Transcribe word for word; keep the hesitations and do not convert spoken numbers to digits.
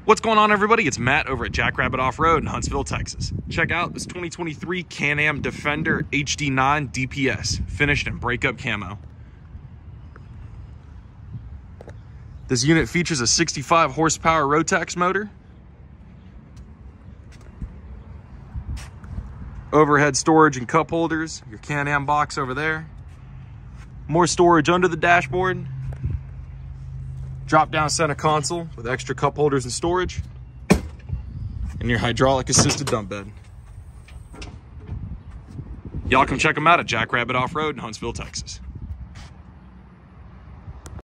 What's going on, everybody? It's Matt over at Jackrabbit Off-Road in Huntsville, Texas. Check out this twenty twenty-three Can-Am Defender H D nine D P S, finished in breakup camo. This unit features a sixty-five horsepower Rotax motor, overhead storage and cup holders, your Can-Am box over there, more storage under the dashboard, drop down center console with extra cup holders and storage, and your hydraulic assisted dump bed. Y'all come check them out at Jackrabbit Off-Road in Huntsville, Texas.